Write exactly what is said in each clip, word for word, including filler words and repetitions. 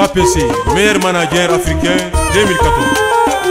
P C, meilleur manager africain deux mille quatorze.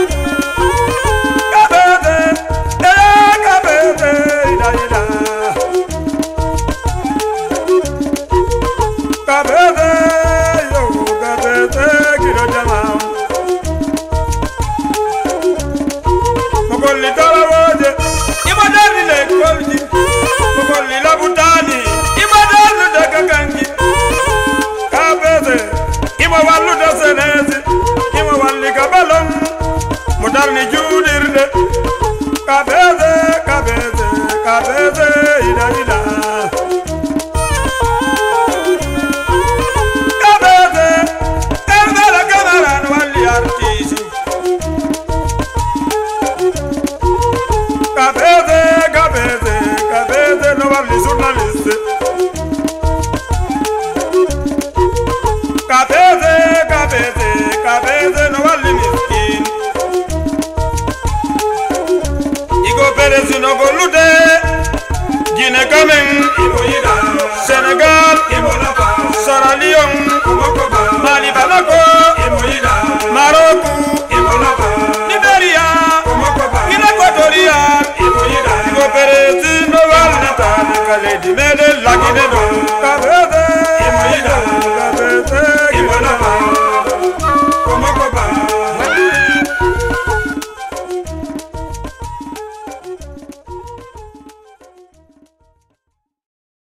Modarni judirde kabeze kabeze kabeze ida ida kabeze kabeze kabara wali artisi kabeze kabeze kabeze no wali journaliste kabeze kabeze kabeze no wali miskin Sino bolude Guinée Kamen Iboyida Sénégal Ibolaba Sierra Leone Ibokoba Mali Bamako Iboyida Maroc Ibolaba Liberia Ibokoba Guinée Équatoriale Iboyida Ibopere Sino Wal Natal Kaledi Mede La Guinée do Kabede Iboyida